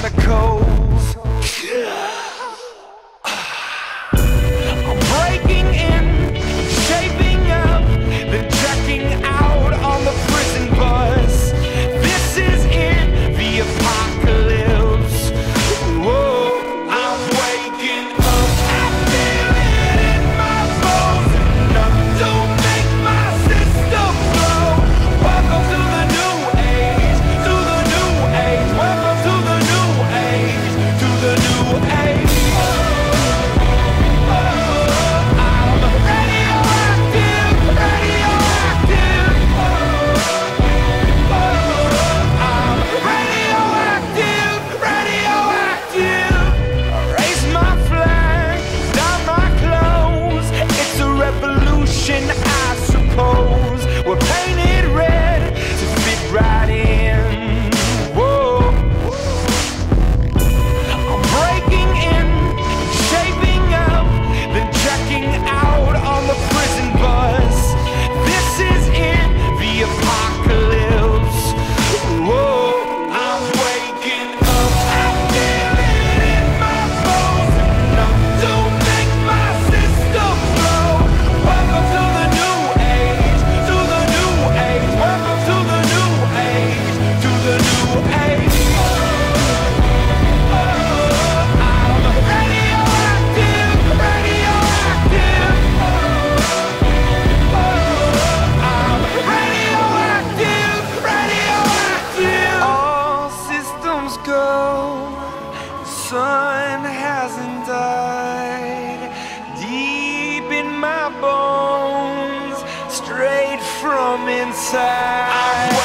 chemicals. I'm breaking in, shaping up, then checking out on the prison bus. This is in the apocalypse. Whoa, I'm waking up. I feel it in my bones, enough to make my system blow. Welcome to the new age, to the new age. Welcome to the new age, to the new age. I'm radioactive, radioactive. I'm radioactive, radioactive. Raise my flag, down my clothes. It's a revolution, I suppose. We're painted red to fit right in. Whoa. I'm breaking in, shaping up, then checking out on the prison bus. This is in the apocalypse. Whoa, I'm waking up. I feel it in my bones, enough to make my system blow. Welcome to the new age, to the new age. Welcome to the new age, to the new age. I'm radioactive, radioactive. I'm radioactive, radioactive. All systems go. The sun hasn't died. Deep in my bones, straight from inside.